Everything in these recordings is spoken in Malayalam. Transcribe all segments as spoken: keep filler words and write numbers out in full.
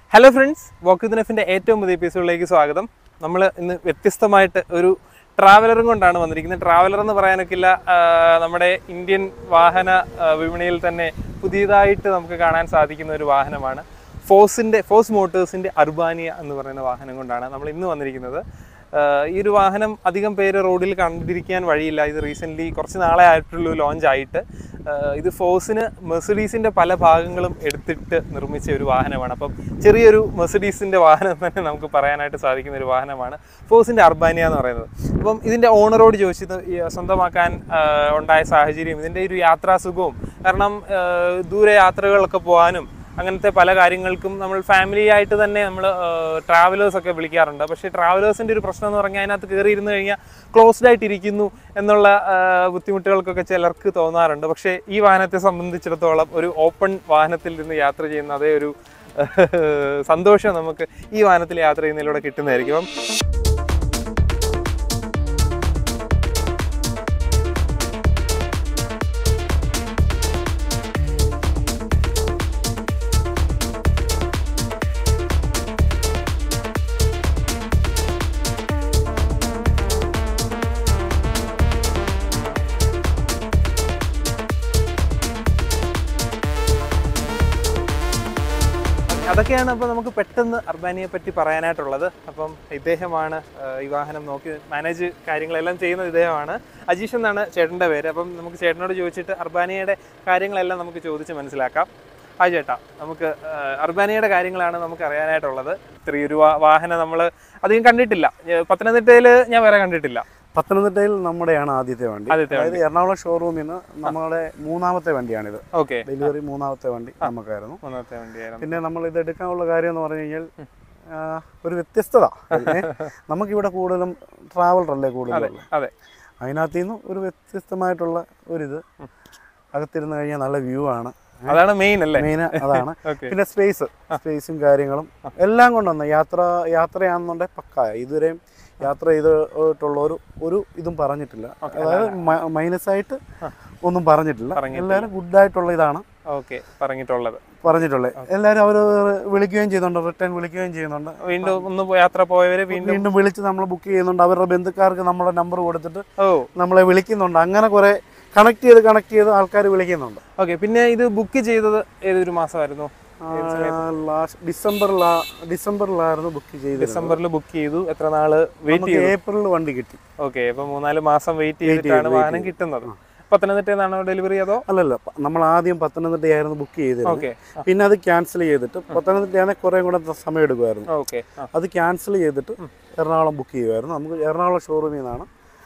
Hello friends, Walk with Neffinte ഏറ്റവും പുതിയ എപ്പിസോഡിലേക്ക് സ്വാഗതം. നമ്മൾ ഇന്ന് വ്യത്യസ്തമായിട്ട് ഒരു ട്രാവലറും കൊണ്ടാണ് വന്നിരിക്കുന്നത്. ട്രാവലർ എന്ന് പറയാനൊക്കില്ല, നമ്മുടെ ഇന്ത്യൻ വാഹന വിപണിയിൽ തന്നെ പുതിയതായിട്ട് നമുക്ക് കാണാൻ സാധിക്കുന്ന ഒരു വാഹനമാണ്. ഫോഴ്സിൻ്റെ ഫോഴ്സ് മോട്ടോഴ്സിൻ്റെ അർബാനിയ എന്ന് പറയുന്ന വാഹനം കൊണ്ടാണ് നമ്മൾ ഇന്ന് വന്നിരിക്കുന്നത്. ഈ ഒരു വാഹനം അധികം പേര് റോഡിൽ കണ്ടിരിക്കാൻ വഴിയില്ല. ഇത് റീസെൻ്റ്ലി കുറച്ച് നാളെ ആയിട്ടുള്ളൂ ലോഞ്ച് ആയിട്ട്. ഇത് ഫോഴ്സിന് മെഴ്സിഡീസിൻ്റെ പല ഭാഗങ്ങളും എടുത്തിട്ട് നിർമ്മിച്ച ഒരു വാഹനമാണ്. അപ്പം ചെറിയൊരു മെഴ്സിഡീസിൻ്റെ വാഹനം തന്നെ നമുക്ക് പറയാനായിട്ട് സാധിക്കുന്ന ഒരു വാഹനമാണ് ഫോഴ്സിൻ്റെ അർബാനിയ എന്ന് പറയുന്നത്. അപ്പം ഇതിൻ്റെ ഓണറോട് ചോദിച്ചത് സ്വന്തമാക്കാൻ ഉണ്ടായ സാഹചര്യം, ഇതിൻ്റെ ഒരു യാത്രാസുഖവും, കാരണം ദൂരെ യാത്രകളൊക്കെ പോകാനും അങ്ങനത്തെ പല കാര്യങ്ങൾക്കും നമ്മൾ ഫാമിലി ആയിട്ട് തന്നെ നമ്മൾ ട്രാവലേഴ്സൊക്കെ വിളിക്കാറുണ്ട്. പക്ഷേ ട്രാവലേഴ്സിൻ്റെ ഒരു പ്രശ്നം എന്ന് പറഞ്ഞാൽ അതിനകത്ത് കയറി ഇരുന്ന് കഴിഞ്ഞാൽ ക്ലോസ്ഡ് ആയിട്ടിരിക്കുന്നു എന്നുള്ള ബുദ്ധിമുട്ടുകൾക്കൊക്കെ ചിലർക്ക് തോന്നാറുണ്ട്. പക്ഷേ ഈ വാഹനത്തെ സംബന്ധിച്ചിടത്തോളം ഒരു ഓപ്പൺ വാഹനത്തിൽ നിന്ന് യാത്ര ചെയ്യുന്ന അതേ ഒരു സന്തോഷം നമുക്ക് ഈ വാഹനത്തിൽ യാത്ര ചെയ്യുന്നതിലൂടെ കിട്ടുന്നതായിരിക്കും. അതൊക്കെയാണ് അപ്പോൾ നമുക്ക് പെട്ടെന്ന് അർബാനിയെ പറ്റി പറയാനായിട്ടുള്ളത്. അപ്പം ഇദ്ദേഹമാണ് ഈ വാഹനം നോക്കി മാനേജ് കാര്യങ്ങളെല്ലാം ചെയ്യുന്നത്. ഇദ്ദേഹമാണ് അജീഷ് എന്നാണ് ചേട്ടൻ്റെ പേര്. അപ്പം നമുക്ക് ചേട്ടനോട് ചോദിച്ചിട്ട് അർബാനിയയുടെ കാര്യങ്ങളെല്ലാം നമുക്ക് ചോദിച്ച് മനസ്സിലാക്കാം. ആ ചേട്ടാ, നമുക്ക് അർബാനിയയുടെ കാര്യങ്ങളാണ് നമുക്ക് അറിയാനായിട്ടുള്ളത്. ചെറിയൊരു വാഹനം നമ്മൾ അധികം കണ്ടിട്ടില്ല. പത്തനംതിട്ടയിൽ ഞാൻ വേറെ കണ്ടിട്ടില്ല. പത്തനംതിട്ടയിൽ നമ്മുടെയാണ് ആദ്യത്തെ വണ്ടി. അതായത് എറണാകുളം ഷോറൂമിൽ നിന്ന് നമ്മുടെ മൂന്നാമത്തെ വണ്ടിയാണിത്. ഓക്കെ, ഡെലിവറി മൂന്നാമത്തെ വണ്ടി നമുക്കായിരുന്നു. മൂന്നാമത്തെ വണ്ടിയായിരുന്നു. പിന്നെ നമ്മൾ ഇത് എടുക്കാനുള്ള കാര്യം എന്ന് പറഞ്ഞു കഴിഞ്ഞാൽ ഒരു വ്യത്യസ്തത. നമുക്കിവിടെ കൂടുതലും ട്രാവലറല്ലേ കൂടുതലും. അതെ, അതിനകത്ത് നിന്ന് ഒരു വ്യത്യസ്തമായിട്ടുള്ള ഒരിത്. അകത്തിരുന്ന് കഴിഞ്ഞാൽ നല്ല വ്യൂ ആണ്. അതാണ് മെയിൻ അല്ലേ? മെയിൻ അതാണ്. പിന്നെ സ്പേസ് സ്പേസും കാര്യങ്ങളും എല്ലാം കൊണ്ടുവന്ന യാത്ര യാത്രയാണെന്നുണ്ടെങ്കിൽ പക്കായ. ഇതുവരെയും യാത്ര ചെയ്തിട്ടുള്ള ഒരു ഒരു ഇതും പറഞ്ഞിട്ടില്ല. അതായത് മൈനസായിട്ട് ഒന്നും പറഞ്ഞിട്ടില്ല. എല്ലാവരും ഗുഡായിട്ടുള്ള ഇതാണ് പറഞ്ഞിട്ടുള്ളത് പറഞ്ഞിട്ടുള്ളത് എല്ലാവരും അവർ വിളിക്കുകയും ചെയ്യുന്നുണ്ട്, റിട്ടേൺ വിളിക്കുകയും ചെയ്യുന്നുണ്ട്. വീണ്ടും ഒന്ന് യാത്ര പോയവരെ വീണ്ടും വിളിച്ച് നമ്മൾ ബുക്ക് ചെയ്യുന്നുണ്ട്. അവരുടെ ബന്ധുക്കാർക്ക് നമ്മുടെ നമ്പർ കൊടുത്തിട്ട് നമ്മളെ വിളിക്കുന്നുണ്ട്. അങ്ങനെ കുറെ കണക്ട് ചെയ്ത് കണക്ട് ചെയ്ത് ആൾക്കാർ വിളിക്കുന്നുണ്ട്. ഓക്കെ, പിന്നെ ഇത് ബുക്ക് ചെയ്തത് ഏതൊരു മാസമായിരുന്നു? ഡിസംബറിലാ ഡിസംബറിലായിരുന്നു ബുക്ക് ചെയ്തത്. ഡിസംബറിൽ ബുക്ക് ചെയ്തു. എത്ര നാള് വെയിറ്റ് ചെയ്തു? ഏപ്രിലിൽ വണ്ടി കിട്ടി. ഓക്കെ, അപ്പൊ മൂന്നാല് മാസം വെയിറ്റ് ചെയ്തിട്ടാണ് വാഹനം കിട്ടുന്നത്. പത്തനംതിട്ടയിൽ നിന്നാണോ ഡെലിവറി അതോ? അല്ലല്ല, നമ്മൾ ആദ്യം പത്തനംതിട്ടയായിരുന്നു ബുക്ക് ചെയ്തത്. പിന്നെ അത് ക്യാൻസൽ ചെയ്തിട്ട് പത്തനംതിട്ടയാണെങ്കിൽ കുറെ കൂടെ സമയം എടുക്കുമായിരുന്നു. ഓക്കെ, അത് ക്യാൻസൽ ചെയ്തിട്ട് എറണാകുളം ബുക്ക് ചെയ്യുമായിരുന്നു. നമുക്ക് എറണാകുളം ഷോറൂമിൽ നിന്നാണ്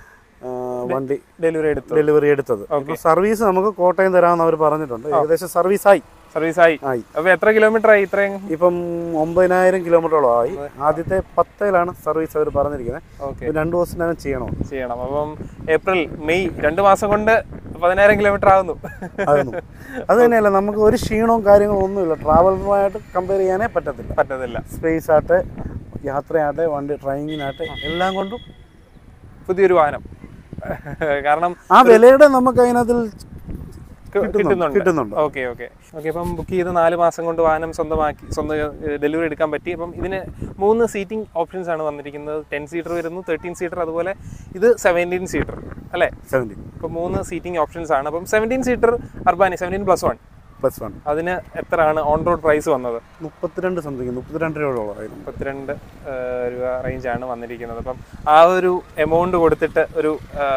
വണ്ടി ഡെലിവറി എടുത്തത് ഡെലിവറി എടുത്തത് സർവീസ് നമുക്ക് കോട്ടയം തരാമെന്ന് അവർ പറഞ്ഞിട്ടുണ്ട്. ഏകദേശം സർവീസായി സർവീസായി ആയി. അപ്പൊ എത്ര കിലോമീറ്റർ ആയി? ഇത്രയും ഇപ്പം ഒമ്പതിനായിരം കിലോമീറ്ററോളം ആയി. ആദ്യത്തെ പത്തിലാണ് സർവീസ് അവർ പറഞ്ഞിരിക്കുന്നത്. രണ്ടു ദിവസത്തിനകം ചെയ്യണം ചെയ്യണം അപ്പം ഏപ്രിൽ മെയ് രണ്ടു മാസം കൊണ്ട് പതിനായിരം കിലോമീറ്റർ ആകുന്നു. അത് തന്നെയല്ല, നമുക്ക് ഒരു ക്ഷീണവും കാര്യങ്ങളും ഒന്നുമില്ല. ട്രാവലറുമായിട്ട് കമ്പയർ ചെയ്യാനേ പറ്റത്തില്ല പറ്റത്തില്ല സ്പേസ് ആട്ടെ, യാത്രയാട്ടെ, വണ്ടി ഡ്രൈവിങ്ങിനാട്ടെ എല്ലാം കൊണ്ടും പുതിയൊരു വാഹനം. കാരണം ആ വിലയുടെ നമുക്ക് അതിനകത്തിൽ കിട്ടുന്നുണ്ട്. ഓക്കെ ഓക്കെ ഓക്കെ അപ്പം ബുക്ക് ചെയ്ത് നാല് മാസം കൊണ്ട് വാഹനം സ്വന്തമാക്കി സ്വന്തം ഡെലിവറി എടുക്കാൻ പറ്റി. അപ്പം ഇതിന് മൂന്ന് സീറ്റിംഗ് ഓപ്ഷൻസ് ആണ് വന്നിരിക്കുന്നത്. ടെൻ സീറ്റർ വരുന്നു, തേർട്ടീൻ സീറ്റർ, അതുപോലെ ഇത് സെവൻറ്റീൻ സീറ്റർ അല്ലേ? സെവൻറ്റീൻ. അപ്പം മൂന്ന് സീറ്റിംഗ് ഓപ്ഷൻസ് ആണ്. അപ്പം seventeen seater Urbania seventeen plus one plus one അതിന് എത്രയാണ് ഓൺ റോഡ് പ്രൈസ് വന്നത്? മുപ്പത്തിരണ്ട് സംതിങ് മുപ്പത്തിരണ്ട് രൂപയോളം മുപ്പത്തിരണ്ട് രൂപ റേഞ്ചാണ് വന്നിരിക്കുന്നത്. അപ്പം ആ ഒരു എമൗണ്ട് കൊടുത്തിട്ട് ഒരു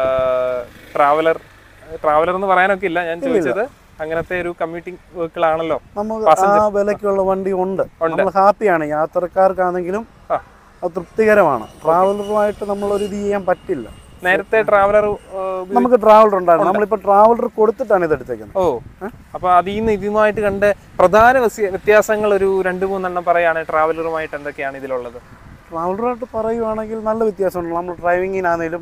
ട്രാവലർ ട്രാവലർ എന്ന് പറയാനൊക്കെ ഇല്ല, ഞാൻ ചോദിച്ചത് അങ്ങനത്തെ ഒരു കമ്മ്യൂട്ടിംഗ് വെഹിക്കിളാണല്ലോ. നമുക്ക് ആ വിലക്കുള്ള വണ്ടി ഉണ്ട്, നമ്മൾ ഹാപ്പിയാണ്. യാത്രക്കാർക്കാണെങ്കിലും തൃപ്തികരമാണ്. ട്രാവലറുമായിട്ട് നമ്മളൊരു ഇത് ചെയ്യാൻ പറ്റില്ല. നേരത്തെ ട്രാവലർ നമുക്ക് ട്രാവലർ ഉണ്ടായിരുന്നു, നമ്മളിപ്പോൾ ട്രാവലർ കൊടുത്തിട്ടാണ് ഇത് എടുത്തേക്കുന്നത്. ഓ, അപ്പൊ അതിൽ നിന്ന് ഇതുമായിട്ട് കണ്ട പ്രധാന വ്യത്യാസങ്ങൾ ഒരു രണ്ട് മൂന്നെണ്ണം പറയുകയാണെങ്കിൽ ട്രാവലറുമായിട്ട് എന്തൊക്കെയാണ് ഇതിലുള്ളത്? ട്രാവലറായിട്ട് പറയുവാണെങ്കിൽ നല്ല വ്യത്യാസമുണ്ട്. നമ്മൾ ഡ്രൈവിങ്ങിനാണെങ്കിലും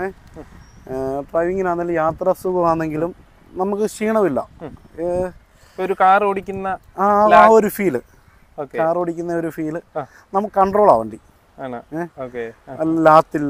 ഡ്രൈവിങ്ങിനാണെങ്കിലും യാത്രാ സുഖമാണെങ്കിലും നമുക്ക് ക്ഷീണമില്ല. ഒരു കാർ ഓടിക്കുന്ന ആ ഒരു ഫീല്, കാർ ഓടിക്കുന്ന ഒരു ഫീല് നമുക്ക് കൺട്രോൾ ആ വണ്ടി. ലാത്തില്ല,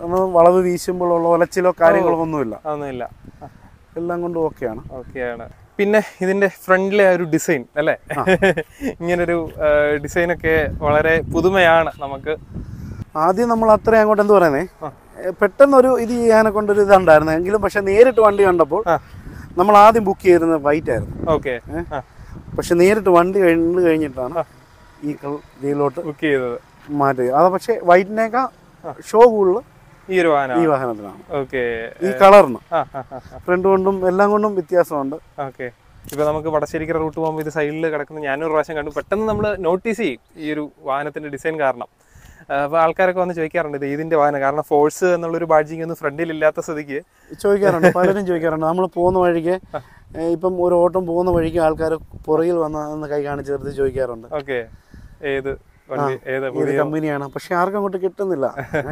വളവ് വീശുമ്പോഴുള്ള ഒലച്ചിലോ കാര്യങ്ങളോ ഒന്നുമില്ല. എല്ലാം കൊണ്ടും ഓക്കെയാണ്. ഓക്കെയാണ്. പിന്നെ ഇതിന്റെ ഫ്രണ്ടിലെ ഒരു ഡിസൈൻ അല്ലേ, ഇങ്ങനൊരു ഡിസൈനൊക്കെ വളരെ പുതുമയാണ് നമുക്ക്. ആദ്യം നമ്മൾ അത്രയും അങ്ങോട്ട് എന്ത് പറയുന്നേ, പെട്ടെന്നൊരു ഇത് ചെയ്യാനെ കൊണ്ടൊരു ഇതുണ്ടായിരുന്നു എങ്കിലും, പക്ഷെ നേരിട്ട് വണ്ടി കണ്ടപ്പോൾ നമ്മൾ ആദ്യം ബുക്ക് ചെയ്തിരുന്നത് വൈറ്റ് ആയിരുന്നു. ഓക്കെ. പക്ഷെ നേരിട്ട് വണ്ടി കണ്ടു കഴിഞ്ഞിട്ടാണ് ഈ ഇതിലോട്ട് ബുക്ക് ചെയ്തത് മാറ്റുക. അത് പക്ഷെ വൈറ്റിനേക്കാൾ ഷോ കൂടുതൽ ഈ ഒരു വാഹനം ഈ വാഹനത്തിനാണ്. ഓക്കെ. ഈ കളറിന് ഫ്രണ്ട് കൊണ്ടും എല്ലാം കൊണ്ടും വ്യത്യാസമുണ്ട്. ഓക്കെ. ഇപ്പൊ നമുക്ക് വടശ്ശേരിക്കര റൂട്ട് പോകുമ്പോൾ ഇത് സൈഡിൽ കിടക്കുന്ന ഞാനൊരു പ്രാവശ്യം കണ്ടു. പെട്ടെന്ന് നമ്മൾ നോട്ടീസ് ചെയ്യും ഈ ഒരു വാഹനത്തിന്റെ ഡിസൈൻ കാരണം. അപ്പോൾ ആൾക്കാരൊക്കെ വന്ന് ചോദിക്കാറുണ്ട് ഇത് ഇതിന്റെ വാഹനം, കാരണം ഫോഴ്സ് എന്നുള്ളൊരു ബാഡ്ജിങ് ഒന്നും ഫ്രണ്ടിൽ ഇല്ലാത്ത സ്ഥിതിക്ക് ചോദിക്കാറുണ്ട്. പലരും ചോദിക്കാറുണ്ട്. നമ്മൾ പോകുന്ന വഴിക്ക് ഇപ്പം ഒരു ഓട്ടം പോകുന്ന വഴിക്ക് ആൾക്കാർ പുറകിൽ വന്ന് കൈ കാണിച്ച് ചേർത്ത് ചോദിക്കാറുണ്ട്. ഓക്കെ, ഏത് ഏത് കമ്പനിയാണ്, പക്ഷെ ആർക്കും അങ്ങോട്ട് കിട്ടുന്നില്ല.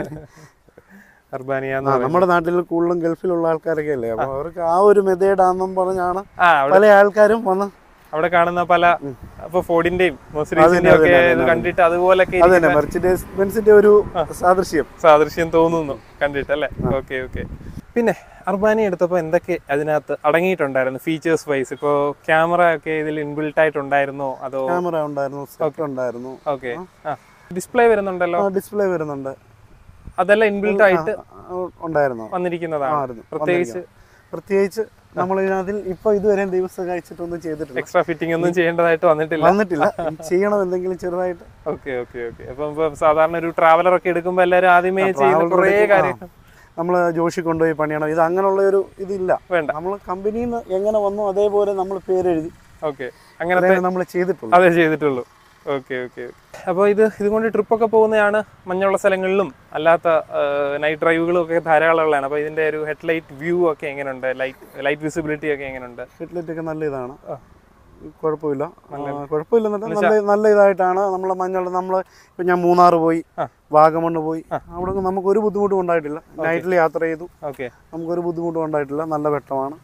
അർബാനിയ നമ്മുടെ നാട്ടിൽ കൂടുതലും ഗൾഫിലുള്ള ആൾക്കാരൊക്കെ അല്ലേ, അപ്പൊ അവർക്ക് ആ ഒരു മെത്തേഡാണെന്നും പറഞ്ഞാണ് പല ആൾക്കാരും വന്ന് അവിടെ കാണുന്ന പല ഫോർഡിന്റെയും മെർസിഡീസിന്റെയും ഒക്കെ കണ്ടിട്ട് അതുപോലൊക്കെ മെർസിഡീസ് ബെൻസിന്റെ ഒരു സാദൃശ്യം സാദൃശ്യം തോന്നുന്നു കണ്ടിട്ട് അല്ലേ. Okay okay. പിന്നെ അർബാനിയ എടുത്തപ്പോൾ എന്തൊക്കെ അതിനകത്ത് അടങ്ങിയിട്ടുണ്ടായിരുന്നു ഫീച്ചേഴ്സ് വൈസ്? ഇപ്പോൾ ക്യാമറ ഒക്കെ ഇതിൽ ഇൻബിൽട്ട് ആയിട്ടുണ്ടായിരുന്നോ അതോ? ക്യാമറ ഉണ്ടായിരുന്നു, സ്പീക്കർ ഉണ്ടായിരുന്നു. ഓക്കെ. ആ, ഡിസ്പ്ലേ വരുന്നുണ്ടല്ലോ. ഡിസ്പ്ലേ വരുന്നുണ്ട്. അതെല്ലാം ഇൻബിൽട്ട് ആയിട്ട് ഉണ്ടായിരുന്നു വന്നിരിക്കുന്നതാണ്. പ്രത്യേകിച്ച് പ്രത്യേകിച്ച് നമ്മൾ ഇതിനകത്തിൽ ഇപ്പൊ ഇതുവരെ ദിവസം കഴിച്ചിട്ടൊന്നും ചെയ്തിട്ടില്ല. എക്സ്ട്രാ ഫിറ്റിംഗ് ഒന്നും ചെയ്യേണ്ടതായിട്ട് വന്നിട്ടില്ല വന്നിട്ടില്ല ചെയ്യണം എന്തെങ്കിലും ചെറുതായിട്ട്. Okay okay okay. അപ്പം സാധാരണ ഒരു ട്രാവലർ ഒക്കെ എടുക്കുമ്പോൾ എല്ലാവരും ആദ്യമേ ചെയ്യുന്ന കുറേ കാര്യങ്ങൾ നമ്മൾ ജോഷി കൊണ്ടുപോയി പണിയണം. ഇത് അങ്ങനെയുള്ള ഒരു ഇതില്ല, വേണ്ട. നമ്മൾ കമ്പനിയിൽ നിന്ന് എങ്ങനെ വന്നു അതേപോലെ നമ്മൾ പേരെഴുതി ഓക്കെ അങ്ങനെ നമ്മൾ ചെയ്തിട്ടുള്ളൂ. അതേ ചെയ്തിട്ടുള്ളൂ. Okay okay. അപ്പോൾ ഇത് ഇതുകൊണ്ട് ട്രിപ്പൊക്കെ പോകുന്നതാണ്. മഞ്ഞുള്ള സ്ഥലങ്ങളിലും അല്ലാത്ത നൈറ്റ് ഡ്രൈവുകളും ഒക്കെ ധാരാളം ഉള്ളതാണ്. അപ്പോൾ ഇതിൻ്റെ ഒരു ഹെഡ്ലൈറ്റ് വ്യൂ ഒക്കെ എങ്ങനെയുണ്ട്? ലൈറ്റ് ലൈറ്റ് വിസിബിലിറ്റി ഒക്കെ എങ്ങനെയുണ്ട്? ഹെഡ്ലൈറ്റ് ഒക്കെ നല്ല ഇതാണ്, കുഴപ്പമില്ല. കുഴപ്പമില്ല നല്ല നല്ല ഇതായിട്ടാണ് നമ്മൾ മഞ്ഞുള്ള. നമ്മൾ ഇപ്പം ഞാൻ മൂന്നാർ പോയി, വാഗമണ്ണ് പോയി, അവിടെ നമുക്ക് ഒരു ബുദ്ധിമുട്ടും ഉണ്ടായിട്ടില്ല. നൈറ്റിൽ യാത്ര ചെയ്തു, ഓക്കെ, നമുക്കൊരു ബുദ്ധിമുട്ടും ഉണ്ടായിട്ടില്ല. നല്ല വെട്ടമാണ്.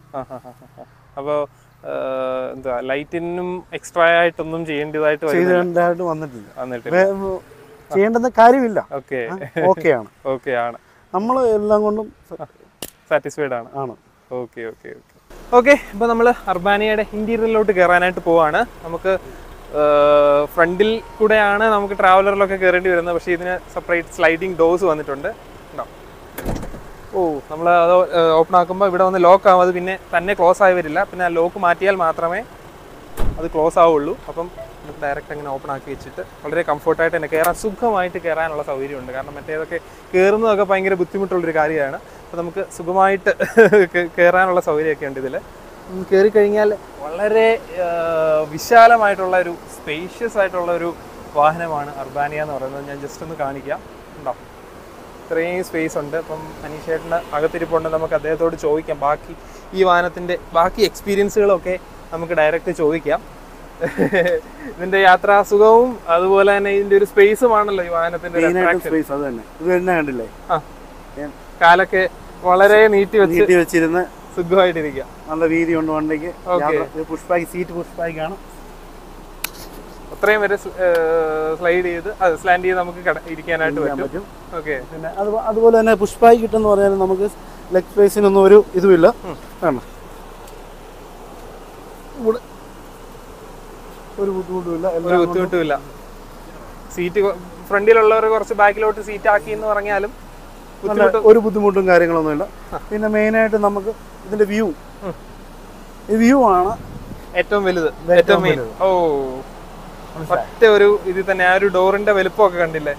അപ്പോൾ എന്താ ലൈറ്റിനും എക്സ്ട്രാ ആയിട്ടൊന്നും ചെയ്യേണ്ടതായിട്ട് ചെയ്യേണ്ടതായിട്ട് വന്നിട്ടില്ല വന്നിട്ടില്ല ചെയ്യേണ്ടുന്ന കാര്യമില്ല. ഓക്കെ ഓക്കെയാണ് ഓക്കെയാണ് നമ്മൾ എല്ലാം കൊണ്ടും സാറ്റിസ്ഫൈഡ് ആണ് ആണ് ഓക്കെ ഓക്കെ ഓക്കെ ഓക്കെ. ഇപ്പോൾ നമ്മൾ അർബാനിയയുടെ ഇൻറ്റീരിയറിലോട്ട് കയറാനായിട്ട് പോവാണ്. നമുക്ക് ഫ്രണ്ടിൽ കൂടെയാണ് നമുക്ക് ട്രാവലറിലൊക്കെ കയറേണ്ടി വരുന്നത്. പക്ഷേ ഇതിന് സെപ്പറേറ്റ് സ്ലൈഡിങ് ഡോർസ് വന്നിട്ടുണ്ട്. ഉണ്ടോ? ഓ, നമ്മൾ അത് ഓപ്പൺ ആക്കുമ്പോൾ ഇവിടെ വന്ന് ലോക്ക് ആവും. അത് പിന്നെ തന്നെ ക്ലോസ് ആയി വരില്ല. പിന്നെ ആ ലോക്ക് മാറ്റിയാൽ മാത്രമേ അത് ക്ലോസ് ആവുള്ളൂ. അപ്പം നമുക്ക് ഡയറക്റ്റ് അങ്ങനെ ഓപ്പൺ ആക്കി വെച്ചിട്ട് വളരെ കംഫർട്ടായിട്ട് തന്നെ കയറാൻ, സുഖമായിട്ട് കയറാനുള്ള സൗകര്യമുണ്ട്. കാരണം മറ്റേതൊക്കെ കയറുന്നതൊക്കെ ഭയങ്കര ബുദ്ധിമുട്ടുള്ളൊരു കാര്യമാണ്. അപ്പോൾ നമുക്ക് സുഖമായിട്ട് കയറാനുള്ള സൗകര്യമൊക്കെ ഉണ്ട് ഇതിൽ. കയറിക്കഴിഞ്ഞാൽ വളരെ വിശാലമായിട്ടുള്ള ഒരു സ്പേഷ്യസ് ആയിട്ടുള്ള ഒരു വാഹനമാണ് അർബാനിയ എന്ന് പറയുന്നത്. ഞാൻ ജസ്റ്റ് ഒന്ന് കാണിക്കാം. ഉണ്ടോ? ഇത്രയും സ്പേസ് ഉണ്ട്. അപ്പം അനീഷേട്ടന് അകത്തിരിപ്പുണ്ട്. നമുക്ക് അദ്ദേഹത്തോട് ചോദിക്കാം ബാക്കി ഈ വാഹനത്തിൻ്റെ ബാക്കി എക്സ്പീരിയൻസുകളൊക്കെ നമുക്ക് ഡയറക്റ്റ് ചോദിക്കാം. ഇതിൻ്റെ യാത്രാസുഖവും അതുപോലെ തന്നെ ഇതിൻ്റെ ഒരു സ്പേസുമാണല്ലോ ഈ വാഹനത്തിൻ്റെ കണ്ടില്ലേ. ആ, കാലൊക്കെ വളരെ നീട്ടി വെച്ച് വെച്ചിരുന്ന് സുഖമായിട്ടിരിക്കുക. നല്ല വീതി ഉണ്ട് വണ്ടിക്ക്. Push back seat push back ആണ്. അത്രയും വരെ സ്ലൈഡ് ചെയ്ത് സ്ലാൻഡ് ചെയ്ത് നമുക്ക് ഇരിക്കാനായിട്ട് പറ്റും. ഓക്കെ. പിന്നെ അതുപോലെ തന്നെ പുഷ് ബാക്ക് കിട്ടുന്ന പറഞ്ഞാൽ നമുക്ക് ലെഗ് സ്പേസിനൊന്നും ഒരു ഇതുമില്ല. ഒരു ബുദ്ധിമുട്ടുമില്ല, ഒരു ബുദ്ധിമുട്ടുമില്ല. സീറ്റ് ഫ്രണ്ടിലുള്ളവർ കുറച്ച് ബാക്കിലോട്ട് സീറ്റ് ആക്കി എന്ന് പറഞ്ഞാലും ഒരു ബുദ്ധിമുട്ടും കാര്യങ്ങളൊന്നുമില്ല. പിന്നെ മെയിനായിട്ട് നമുക്ക് ഇതിന്റെ വ്യൂ ഈ വ്യൂ ആണ് ഏറ്റവും വലുത്, ഏറ്റവും മെയിൻ. ഓ, ഒറ്റ ഒരു ഇതിൽ തന്നെ ആ ഒരു ഡോറിന്റെ വലുപ്പമൊക്കെ കണ്ടില്ലേ?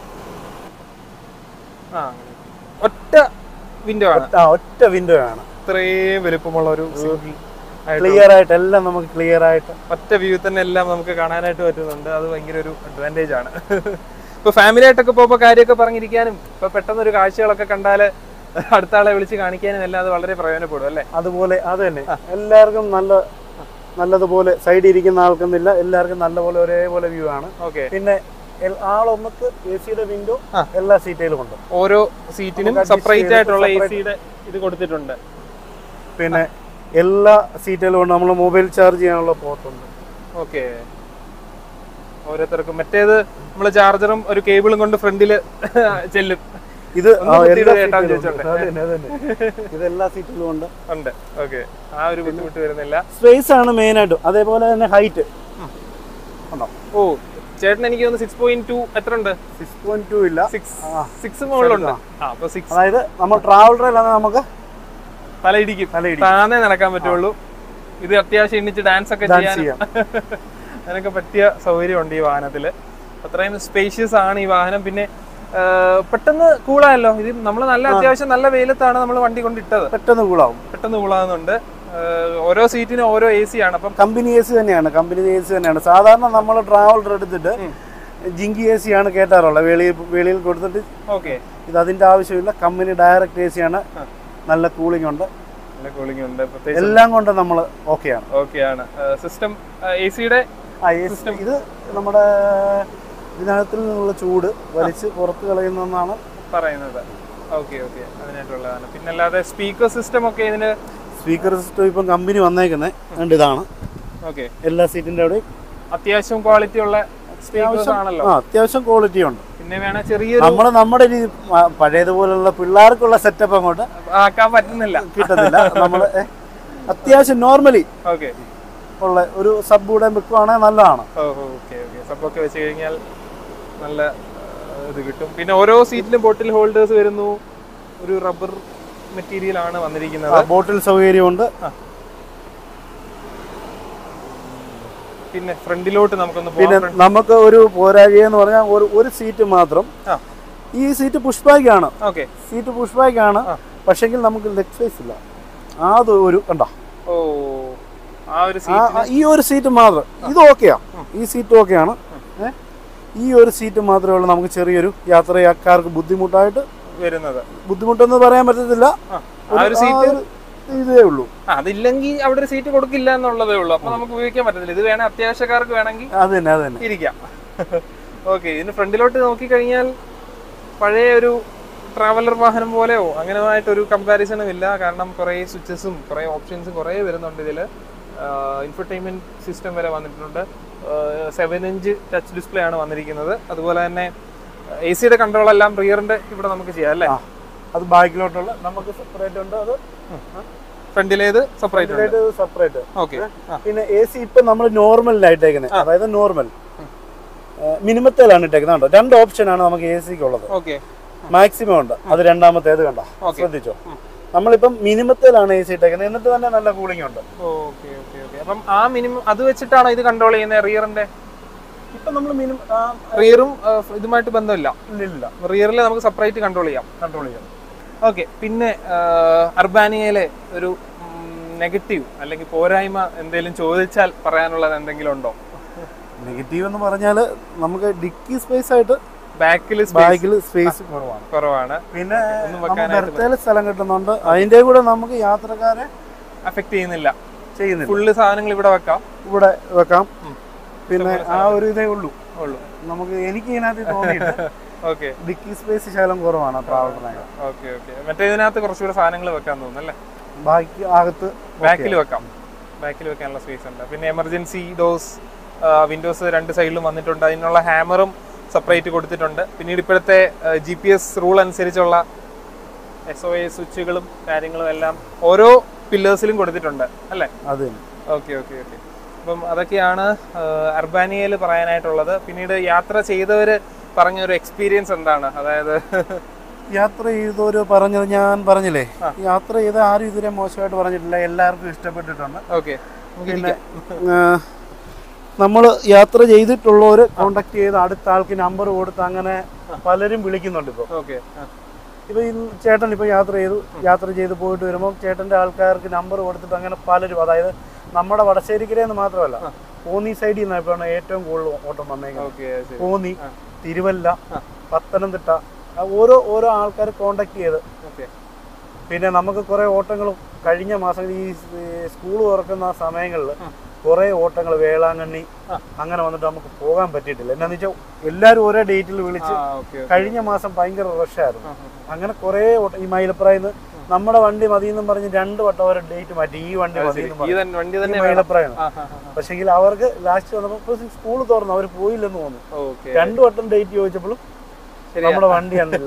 ആ, ഒറ്റ വിൻഡോ ആണ്. ഒറ്റ വിൻഡോ ആണ്. ഇത്രയും വലുപ്പമുള്ള ഒരു ക്ലിയർ ആയിട്ട് എല്ലാം നമുക്ക് ക്ലിയർ ആയിട്ട് ഒറ്റ വ്യൂ തന്നെ എല്ലാം നമുക്ക് കാണാനായിട്ട് പറ്റുന്നുണ്ട്. അത് ഭയങ്കര ഒരു അഡ്വാൻറ്റേജ് ആണ്. ഇപ്പൊ ഫാമിലി ആയിട്ടൊക്കെ പോകുമ്പോൾ കാര്യമൊക്കെ പറഞ്ഞിരിക്കാനും ഇപ്പൊ പെട്ടെന്ന് ഒരു കാഴ്ചകളൊക്കെ കണ്ടാൽ അടുത്ത ആളെ വിളിച്ച് കാണിക്കാനും എല്ലാം അത് വളരെ പ്രയോജനപ്പെടും അല്ലേ? അതുപോലെ അത് തന്നെ എല്ലാവർക്കും നല്ല നല്ലതുപോലെ സൈഡിൽ ഇരിക്കുന്ന ആൾക്കെന്നില്ല, എല്ലാവർക്കും നല്ലപോലെ ഒരേപോലെ വ്യൂ ആണ്. ഓക്കെ. പിന്നെ ആളൊന്നക്ക് എ സിയുടെ വിൻഡോ എല്ലാ സീറ്റിലും ഉണ്ട്. ഓരോ സീറ്റിനും സെപ്പറേറ്റ് ആയിട്ടുള്ള എ സിയുടെ ഇത് കൊടുത്തിട്ടുണ്ട്. പിന്നെ എല്ലാ സീറ്റിലും ഉണ്ട്. നമ്മൾ മൊബൈൽ ചാർജ് ചെയ്യാനുള്ള പോർട്ടുണ്ട്. ഓക്കെ. ഓരോരുത്തർക്കും മറ്റേത് നമ്മൾ ചാർജറും ഒരു കേബിളും കൊണ്ട് ഫ്രണ്ടിൽ ചെല്ലും. ഇത് ഇതെല്ലാ സീറ്റിലും ഉണ്ട് ഉണ്ട് ഓക്കെ ആ ഒരു ബുദ്ധിമുട്ട് വരുന്നില്ല. സ്പേസ് ആണ് മെയിൻ ആയിട്ടും. അതേപോലെ തന്നെ ഹൈറ്റ് ഓ ചേട്ടൻ എനിക്ക് തോന്നുന്നു സിക്സ് പോയിന്റ് ടു എത്ര ഉണ്ട്? സിക്സ് പോയിന്റ് ടു ഇല്ല, സിക്സ് മുകളിലുണ്ട്. അതായത് നമ്മൾ ട്രാവലറിലാണ് നമുക്ക് തല ഇടിക്കും, താനേ നടക്കാൻ പറ്റുള്ളൂ. ഇത് അത്യാവശ്യം എണ്ണിച്ച് ഡാൻസ് ഒക്കെ ചെയ്യാൻ അതിനൊക്കെ പറ്റിയ സൗകര്യം ഉണ്ട് ഈ വാഹനത്തില്. അത്രയും സ്പേഷ്യസ് ആണ് ഈ വാഹനം. പിന്നെ പെട്ടെന്ന് കൂളായല്ലോ. ഇത് നമ്മൾ നല്ല അത്യാവശ്യം നല്ല വെയിലത്താണ് നമ്മൾ വണ്ടി കൊണ്ടിട്ടത്. പെട്ടെന്ന് കൂളാവും, പെട്ടെന്ന് കൂളാകുന്നുണ്ട്. ഓരോ സീറ്റിനും ഓരോ എ സി ആണ്. അപ്പം കമ്പനി എ സി തന്നെയാണ്, കമ്പനി എ സി തന്നെയാണ്. സാധാരണ നമ്മൾ ട്രാവലർ എടുത്തിട്ട് ജിങ്കി എ സി ആണ് കേട്ടാറുള്ളത്, വെളിയിൽ വെളിയിൽ കൊടുത്തിട്ട്. ഓക്കെ, ഇത് അതിന്റെ ആവശ്യമില്ല. കമ്പനി ഡയറക്റ്റ് എ സി ആണ്. നല്ല കൂളിംഗ് ഉണ്ട്, നല്ല കൂളിംഗ് ഉണ്ട്, എല്ലാം കൊണ്ട് നമ്മൾ ഓക്കെയാണ്. ഓക്കെയാണ്. സിസ്റ്റം എ സിയുടെ ഇത് നമ്മുടെ ഇതിനകത്തിൽ നിന്നുള്ള ചൂട് വലിച്ച് പുറത്ത് കളയുന്നതെന്നാണ് പറയുന്നത്. ഓക്കെ ഓക്കെ, അതിനായിട്ടുള്ളതാണ്. പിന്നെ അല്ലാതെ സ്പീക്കർ സിസ്റ്റം ഒക്കെ ഇതിന് സ്പീക്കർ സിസ്റ്റം ഇപ്പം കമ്പനി വന്നേക്കുന്നത് ഇതാണ്. ഓക്കെ, എല്ലാ സീറ്റിന്റെ അവിടെയും അത്യാവശ്യം ക്വാളിറ്റി ഉള്ള സ്പീക്കേഴ്സ് ആണല്ലോ. അത്യാവശ്യം ക്വാളിറ്റി ഉണ്ട്. പിന്നെ വേണം ചെറിയൊരു നമ്മള് നമ്മുടെ പഴയതുപോലുള്ള പിള്ളേർക്കുള്ള സെറ്റപ്പ് അങ്ങോട്ട് ആക്കാൻ പറ്റുന്നില്ല, കിട്ടുന്നില്ല. നമ്മള് അത്യാവശ്യം നോർമലി ഓക്കെ ഉള്ള ഒരു സബ് കൂടെ വെക്കുവാണെങ്കിൽ നല്ലതാണ്. ഓക്കെ ഓക്കെ, സബൊക്കെ വെച്ച് കഴിഞ്ഞാൽ നല്ല ഇത് കിട്ടും. പിന്നെ ഓരോ സീറ്റിലും ബോട്ടിൽ ഹോൾഡേഴ്സ് വരുന്നു. ഒരു റബ്ബർ മെറ്റീരിയൽ ആണ് വന്നിരിക്കുന്നത്. ബോട്ടിൽ സൗകര്യമുണ്ട്. പിന്നെ ഫ്രണ്ടിലോട്ട് നമുക്കൊന്ന് പിന്നെ നമുക്ക് ഒരു പോരായ്മ എന്ന് പറഞ്ഞാൽ ഒരു ഒരു സീറ്റ് മാത്രം. ഈ സീറ്റ് പുഷ് ബാക്ക് ആണ്. ഓക്കെ, സീറ്റ് പുഷ് ബാക്ക് ആണ്. പക്ഷെങ്കിൽ നമുക്ക് ലെഗ് സ്പേസ് ഇല്ല. അത് ഒരു കണ്ടോ, ഓ ആ ഒരു സീറ്റ്, ഈ ഒരു സീറ്റ് മാത്രം. ഇത് ഓക്കെയാ, ഈ സീറ്റ് ഓക്കെയാണ്. ഈ ഒരു സീറ്റ് മാത്രമേ ഉള്ളൂ നമുക്ക് ചെറിയൊരു യാത്രക്കാർക്ക് ബുദ്ധിമുട്ടായിട്ട് വരുന്നത്. ബുദ്ധിമുട്ടെന്ന് പറയാൻ പറ്റത്തില്ല. ഇതേ ഉള്ളൂ. അതില്ലെങ്കിൽ അവിടെ ഒരു സീറ്റ് കൊടുക്കില്ല എന്നുള്ളതേ ഉള്ളൂ. അപ്പൊ നമുക്ക് ഉപയോഗിക്കാൻ പറ്റത്തില്ല. ഇത് വേണേ അത്യാവശ്യക്കാർക്ക് വേണമെങ്കിൽ അത് തന്നെ അത് തന്നെ ഇരിക്കാം. ഓക്കെ, ഇതിന് ഫ്രണ്ടിലോട്ട് നോക്കി കഴിഞ്ഞാൽ പഴയ ഒരു ട്രാവലർ വാഹനം പോലെയോ അങ്ങനെയായിട്ടൊരു കമ്പാരിസണും ഇല്ല. കാരണം കുറേ സ്വിച്ചസും കുറേ ഓപ്ഷൻസും കുറേ വരുന്നുണ്ട് ഇതിൽ. ഇൻഫർടൈൻമെന്റ് സിസ്റ്റം വരെ വന്നിട്ടുണ്ട്. സെവൻ ഇഞ്ച് ടച്ച് ഡിസ്പ്ലേ ആണ് വന്നിരിക്കുന്നത്. അതുപോലെ തന്നെ എ സിയുടെ കൺട്രോൾ എല്ലാം റിയറിന്റെ ഇവിടെ നമുക്ക് ചെയ്യാം അല്ലേ? അത് ബാക്കിലോട്ടുള്ള നമുക്ക് സെപ്പറേറ്റ് ഉണ്ട്. അത് ഫ്രണ്ടിലേത് സെപ്പറേറ്റ് സെപ്പറേറ്റ്. ഓക്കെ, പിന്നെ എ സി ഇപ്പൊ നമ്മൾ നോർമലിലായിട്ടേക്കുന്നത്, അതായത് നോർമൽ മിനിമത്തിലാണ് ഇട്ടേക്കുന്നത്. രണ്ട് ഓപ്ഷൻ ആണ് നമുക്ക് എ സിക്ക് ഉള്ളത്. ഓക്കെ, മാക്സിമം ഉണ്ട്. അത് രണ്ടാമത്തേത് കണ്ടോ, ശ്രദ്ധിച്ചോ. നമ്മളിപ്പം മിനിമത്തിലാണ് എ സി ഇട്ടേക്കുന്നത്. എന്നിട്ട് തന്നെ നല്ല കൂളിംഗ് ഉണ്ട്. Okay okay okay. അപ്പം ആ മിനിമം അത് വെച്ചിട്ടാണോ ഇത് കൺട്രോൾ ചെയ്യുന്നത് റിയറിന്റെ? ഇപ്പൊ നമ്മൾ മിനിമം റിയറും ഇതുമായിട്ട് ബന്ധമില്ല. ഇല്ല, റിയറിൽ നമുക്ക് സെപ്പറേറ്റ് കൺട്രോൾ ചെയ്യാം കൺട്രോൾ ചെയ്യാം ഓക്കെ. പിന്നെ അർബാനിയയിലെ ഒരു നെഗറ്റീവ് അല്ലെങ്കിൽ പോരായ്മ എന്തെങ്കിലും ചോദിച്ചാൽ പറയാനുള്ളത് എന്തെങ്കിലും ഉണ്ടോ? നെഗറ്റീവ് എന്ന് പറഞ്ഞാൽ നമുക്ക് ഡിക്കി സ്പേസ് ആയിട്ട് ബാക്കിൽ ബാക്കിൽ സ്പേസ് കുറവാണ് കുറവാണ് പിന്നെ വെറുതെ സ്ഥലം കിട്ടുന്നുണ്ട്. അതിന്റെ കൂടെ നമുക്ക് യാത്രക്കാരെ അഫക്ട് ചെയ്യുന്നില്ല ചെയ്യുന്നില്ല ഫുള്ള് സാധനങ്ങൾ ഇവിടെ വെക്കാം ഇവിടെ വെക്കാം. പിന്നെ ആ ഒരു ഇതേ ഉള്ളൂ ഉള്ളൂ നമുക്ക് എനിക്ക് ഇതിനകത്ത് തോന്നിയിട്ട്. ഓക്കെ, ഡിക്കി സ്പേസ് ശകലം കുറവാണ് ട്രാവലറിനായി. Okay okay. മറ്റേ ഇതിനകത്ത് കുറച്ചുകൂടെ സാധനങ്ങൾ വെക്കാൻ തോന്നുന്നു അല്ലേ? ബാക്കി അകത്ത് ബാക്കിൽ വെക്കാം, ബാക്കിൽ വെക്കാനുള്ള സ്പേസ് ഉണ്ട്. പിന്നെ എമർജൻസി ഡോസ് വിൻഡോസ് രണ്ട് സൈഡിലും വന്നിട്ടുണ്ട്. അതിനുള്ള ഹാമറും സെപ്പറേറ്റ് കൊടുത്തിട്ടുണ്ട്. പിന്നീട് ഇപ്പോഴത്തെ ജി പി എസ് റൂൾ അനുസരിച്ചുള്ള എസ് ഒ എ സ്വിച്ചുകളും കാര്യങ്ങളും എല്ലാം ഓരോ പില്ലേഴ്സിലും കൊടുത്തിട്ടുണ്ട് അല്ലേ? അതെ. Okay okay okay. അപ്പം അതൊക്കെയാണ് അർബാനിയയിൽ പറയാനായിട്ടുള്ളത്. പിന്നീട് യാത്ര ചെയ്തവർ പറഞ്ഞൊരു എക്സ്പീരിയൻസ് എന്താണ്? അതായത് യാത്ര ചെയ്തവര് പറഞ്ഞത് ഞാൻ പറഞ്ഞില്ലേ, യാത്ര ചെയ്ത ആരും ഇതുവരെ മോശമായിട്ട് പറഞ്ഞിട്ടില്ല. എല്ലാവർക്കും ഇഷ്ടപ്പെട്ടിട്ടുണ്ട്. ഓക്കെ. പിന്നെ നമ്മൾ യാത്ര ചെയ്തിട്ടുള്ളവർ കോണ്ടാക്ട് ചെയ്ത് അടുത്ത ആൾക്ക് നമ്പർ കൊടുത്ത് അങ്ങനെ പലരും വിളിക്കുന്നുണ്ട്. ഇപ്പോൾ ഓക്കെ, ഇപ്പൊ ഈ ചേട്ടൻ ഇപ്പൊ യാത്ര ചെയ്തു യാത്ര ചെയ്ത് പോയിട്ട് വരുമ്പോൾ ചേട്ടന്റെ ആൾക്കാർക്ക് നമ്പർ കൊടുത്തിട്ട് അങ്ങനെ പലരും, അതായത് നമ്മുടെ വടശ്ശേരിക്കരയെന്ന് മാത്രമല്ല കോന്നി സൈഡിൽ നിന്നാണ് ഏറ്റവും കൂടുതൽ ഓട്ടം വന്നേക്കുന്നത്. കോന്നി, തിരുവല്ല, പത്തനംതിട്ട, ഓരോ ഓരോ ആൾക്കാർ കോണ്ടാക്ട് ചെയ്ത്. പിന്നെ നമുക്ക് കുറെ ഓട്ടങ്ങൾ കഴിഞ്ഞ മാസങ്ങളിൽ ഈ സ്കൂൾ തുറക്കുന്ന സമയങ്ങളിൽ കുറെ ഓട്ടങ്ങൾ വേളാങ്കണ്ണി അങ്ങനെ വന്നിട്ട് നമുക്ക് പോകാൻ പറ്റിയിട്ടില്ല. എന്നാന്ന് വെച്ചാൽ എല്ലാവരും ഒരേ ഡേറ്റിൽ വിളിച്ച് കഴിഞ്ഞ മാസം ഭയങ്കര റഷായിരുന്നു. അങ്ങനെ കുറെ ഓട്ടം ഈ മൈലപ്രായിന്ന് നമ്മുടെ വണ്ടി മതിയെന്നും പറഞ്ഞ് രണ്ട് വട്ടം അവരെ ഡേറ്റ് മാറ്റി. ഈ വണ്ടി മതി മൈലപ്രായാണ്. പക്ഷെങ്കിൽ അവർക്ക് ലാസ്റ്റ് വന്നപ്പോൾ സ്കൂൾ തുറന്നു അവർ പോയില്ലെന്ന് തോന്നുന്നു. രണ്ടു വട്ടം ഡേറ്റ് ചോദിച്ചപ്പോഴും നമ്മുടെ വണ്ടി അന്നില്ലായിരുന്നു.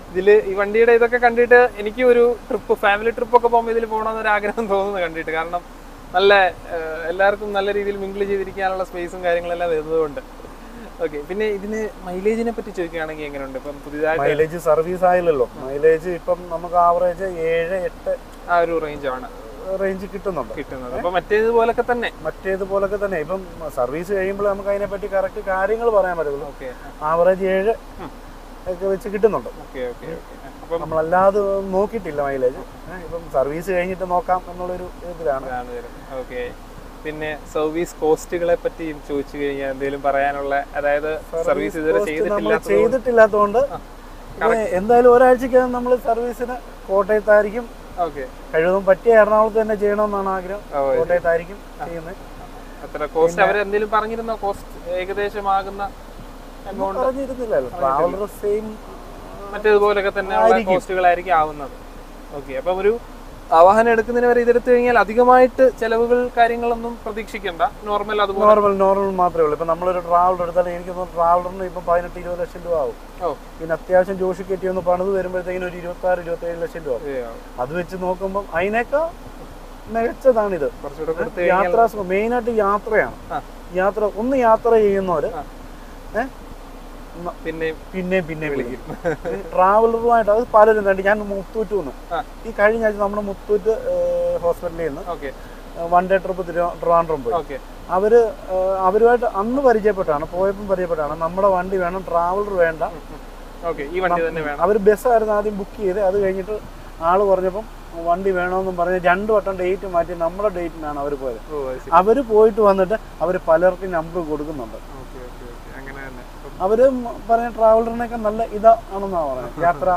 ഇതില് ഈ വണ്ടിയുടെ ഇതൊക്കെ കണ്ടിട്ട് എനിക്ക് ഒരു ട്രിപ്പ് ഫാമിലി ട്രിപ്പ് ഒക്കെ പോകുമ്പോൾ ഇതിൽ പോകണമെന്നൊരു ആഗ്രഹം തോന്നുന്നു കണ്ടിട്ട്. കാരണം നല്ല എല്ലാവർക്കും നല്ല രീതിയിൽ മിങ്കിൾ ചെയ്തിരിക്കാനുള്ള സ്പേസും കാര്യങ്ങളെല്ലാം വരുന്നതുകൊണ്ട്. ഓക്കെ, പിന്നെ ഇതിന് മൈലേജിനെ പറ്റി ചോദിക്കുകയാണെങ്കിൽ എങ്ങനെയുണ്ട്? ഇപ്പം പുതിയതായിട്ട് മൈലേജ് സർവീസ് ആയില്ലല്ലോ. മൈലേജ് ഇപ്പം നമുക്ക് ആവറേജ് ഏഴ് എട്ട് ആ ഒരു റേഞ്ചാണ് റേഞ്ച് കിട്ടുന്നുണ്ട് കിട്ടുന്നത്. അപ്പൊ മറ്റേതുപോലൊക്കെ തന്നെ മറ്റേതുപോലൊക്കെ തന്നെ ഇപ്പം സർവീസ് കഴിയുമ്പോൾ നമുക്ക് അതിനെപ്പറ്റി കറക്റ്റ് കാര്യങ്ങൾ പറയാൻ പറ്റുള്ളൂ. ഓക്കെ, ആവറേജ് ഏഴ് ഒക്കെ വെച്ച് കിട്ടുന്നുണ്ട്. ഓക്കെ ഓക്കെ അപ്പം നമ്മളല്ലാതെ നോക്കിയിട്ടില്ല മൈലേജ്. ഇപ്പം സർവീസ് കഴിഞ്ഞിട്ട് നോക്കാം എന്നുള്ളൊരു ഇതിലാണ്. ഓക്കെ, പിന്നെ സർവീസ് കോസ്റ്റുകളെ പറ്റി ചോദിച്ചു കഴിഞ്ഞാൽ എന്തെങ്കിലും പറയാനുള്ള, അതായത് സർവീസ് ഇതുവരെ ചെയ്തിട്ടില്ലാത്തതുകൊണ്ട് എന്തായാലും ഒരാഴ്ചക്കകം നമ്മൾ സർവീസിന് കോട്ടയത്തായിരിക്കും. ഓക്കെ, കഴിവതും പറ്റിയ എറണാകുളത്ത് തന്നെ ചെയ്യണമെന്നാണ് ആഗ്രഹം. കോട്ടയത്തായിരിക്കും ചെയ്യുന്നത്. അത്ര കോസ്റ്റ് അവർ എന്തെങ്കിലും പറഞ്ഞിരുന്നോ? കോസ്റ്റ് ഏകദേശമാകുന്ന എമൗണ്ട് പറഞ്ഞിരുന്നില്ലല്ലോ. ട്രാവലർ സെയിം മറ്റേതുപോലൊക്കെ തന്നെ കോസ്റ്റുകളായിരിക്കും ആവുന്നത്. ഓക്കെ, അപ്പം ഒരു വാഹനം എടുക്കുന്നതിന് വരെ ഇതെടുത്തു കഴിഞ്ഞാൽ അധികമായിട്ട് ചെലവുകൾ കാര്യങ്ങളൊന്നും പ്രതീക്ഷിക്കണ്ട. നോർമൽ അതുപോലെ നോർമൽ നോർമൽ മാത്രമേ ഉള്ളൂ. ഇപ്പൊ നമ്മളൊരു ട്രാവലർ എടുത്താൽ എനിക്ക് ട്രാവലറിന് ഇപ്പം പതിനെട്ട് ഇരുപത് ലക്ഷം രൂപ ആവും. പിന്നെ അത്യാവശ്യം ജോഷി കയറ്റി ഒന്ന് പണിത് വരുമ്പോഴത്തേക്കിനും ഒരു ഇരുപത്തി ആറ് ഇരുപത്തി ഏഴ് ലക്ഷം രൂപ. അത് വെച്ച് നോക്കുമ്പോൾ അതിനേക്കാൾ മികച്ചതാണിത്. യാത്രാ മെയിനായിട്ട് യാത്രയാണ്. യാത്ര ഒന്ന് യാത്ര ചെയ്യുന്നവര് ഏഹ് പിന്നെ പിന്നെയും പിന്നെ വിളിക്കും. ട്രാവലറുമായിട്ട് അത് പലരും കണ്ടു. ഞാൻ മുത്തൂറ്റ് വന്നു ഈ കഴിഞ്ഞ ആഴ്ച നമ്മുടെ മുത്തൂറ്റ് ഹോസ്പിറ്റലിൽ നിന്ന് വൺ ഡേ ട്രിപ്പ് ട്രിവാൻഡ്രം പോയി. അവര് അവരുമായിട്ട് അന്ന് പരിചയപ്പെട്ടാണ്, പോയപ്പോൾ പരിചയപ്പെട്ടാണ്. നമ്മുടെ വണ്ടി വേണം, ട്രാവലർ വേണ്ട, അവര് ബസ്സായിരുന്നു ആദ്യം ബുക്ക് ചെയ്ത്. അത് കഴിഞ്ഞിട്ട് ആള് പറഞ്ഞപ്പം വണ്ടി വേണമെന്നും പറഞ്ഞ് രണ്ടു വട്ടം ഡേറ്റ് മാറ്റി നമ്മുടെ ഡേറ്റിനാണ് അവർ പോയത്. അവര് പോയിട്ട് വന്നിട്ട് അവര് പലർക്കും നമ്പർ കൊടുക്കുന്നുണ്ട്. അവര് പറഞ്ഞ ട്രാവലറിനൊക്കെ നല്ല ഇതാണെന്നാ പറയുന്നത് യാത്ര.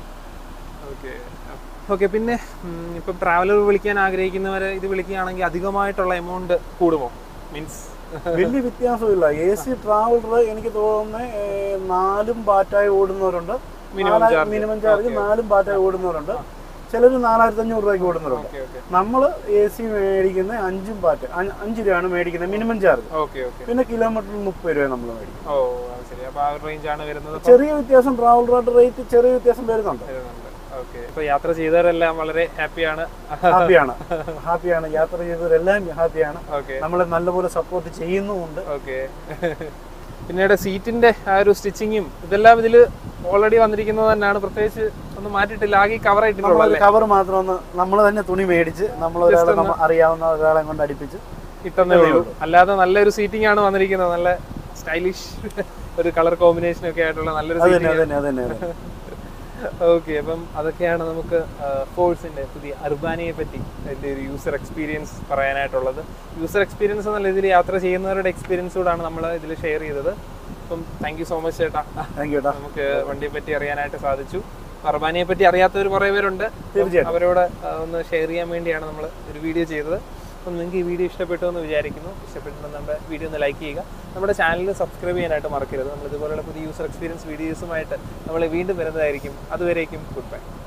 ഓക്കെ, പിന്നെ ഇപ്പം ട്രാവലർ വിളിക്കാൻ ആഗ്രഹിക്കുന്നവര് ഇത് വിളിക്കുകയാണെങ്കിൽ അധികമായിട്ടുള്ള എമൗണ്ട് കൂടുമോ? മീൻസ് വലിയ വ്യത്യാസമില്ല. എ സി ട്രാവലർ എനിക്ക് തോന്നുന്നത് നാലും ബാറ്റായി ഓടുന്നവരുണ്ട്. മിനിമം ചാർജ് നാലും ബാറ്റായി ഓടുന്നവരുണ്ട്. ചിലർ നാലായിരത്തി അഞ്ഞൂറ് രൂപയ്ക്ക് ഓടുന്നവരുണ്ട്. നമ്മൾ എ സി മേടിക്കുന്ന അഞ്ചും ബാറ്റ് അഞ്ച് രൂപയാണ് മേടിക്കുന്നത് മിനിമം ചാർജ്. പിന്നെ കിലോമീറ്ററിന് മുപ്പത് രൂപ നമ്മൾ മേടിക്കും. ചെറിയ വ്യത്യാസം ട്രാവലറായിട്ട് റേറ്റ് ചെറിയ വ്യത്യാസം വരുന്നുണ്ട്. യാത്ര ചെയ്തവരെല്ലാം വളരെ ഹാപ്പിയാണ് ഹാപ്പിയാണ് ഹാപ്പിയാണ് യാത്ര ചെയ്തവരെല്ലാം ഹാപ്പിയാണ്. നമ്മളെ നല്ലപോലെ സപ്പോർട്ട് ചെയ്യുന്നുമുണ്ട്. പിന്നീട് സീറ്റിന്റെ ആ ഒരു സ്റ്റിച്ചിങ്ങും ഇതെല്ലാം ഇതിൽ ഓൾറെഡി വന്നിരിക്കുന്നത് തന്നെയാണ്. പ്രത്യേകിച്ച് ഒന്നും മാറ്റിയിട്ടില്ല. ആകെ കവർ ആയിട്ടുള്ള കവർ മാത്രം ഒന്ന് നമ്മൾ തന്നെ തുണി മേടിച്ച് നമ്മൾ അറിയാവുന്ന ഒരാളെ കൊണ്ട് അടിപ്പിച്ച് ഇട്ടേ ഉള്ളൂ. അല്ലാതെ നല്ലൊരു സീറ്റിംഗ് ആണ് വന്നിരിക്കുന്നത്. നല്ല സ്റ്റൈലിഷ് ഒരു കളർ കോമ്പിനേഷൻ ഒക്കെ ആയിട്ടുള്ള നല്ലൊരു സീറ്റിംഗ്. ഓക്കെ, അപ്പം അതൊക്കെയാണ് നമുക്ക് ഫോഴ്സിന്റെ പുതിയ അർബാനിയെ പറ്റി അതിന്റെ ഒരു യൂസർ എക്സ്പീരിയൻസ് പറയാനായിട്ടുള്ളത്. യൂസർ എക്സ്പീരിയൻസ് എന്നുള്ള ഇതിൽ യാത്ര ചെയ്യുന്നവരുടെ എക്സ്പീരിയൻസ് കൂടാണ് നമ്മൾ ഇതിൽ ഷെയർ ചെയ്തത്. അപ്പം താങ്ക് യു സോ മച്ച് ചേട്ടാ. നമുക്ക് വണ്ടിയെ പറ്റി അറിയാനായിട്ട് സാധിച്ചു. അർബാനിയെ പറ്റി അറിയാത്തവർ കുറേ പേരുണ്ട്. അവരോട് ഒന്ന് ഷെയർ ചെയ്യാൻ വേണ്ടിയാണ് നമ്മൾ ഒരു വീഡിയോ ചെയ്തത്. അപ്പം നിങ്ങൾക്ക് ഈ വീഡിയോ ഇഷ്ടപ്പെട്ടു എന്ന് വിചാരിക്കുന്നു. ഇഷ്ടപ്പെട്ടിട്ടുണ്ടെങ്കിൽ നമ്മുടെ വീഡിയോ ഒന്ന് ലൈക്ക് ചെയ്യുക. നമ്മുടെ ചാനൽ സബ്സ്ക്രൈബ് ചെയ്യാനായിട്ട് മറക്കരുത്. നമ്മൾ ഇതുപോലുള്ള പുതിയ യൂസർ എക്സ്പീരിയൻസ് വീഡിയോസുമായിട്ട് നമ്മൾ വീണ്ടും വരുന്നതായിരിക്കും. അതുവരേക്കും ഗുഡ് ബൈ.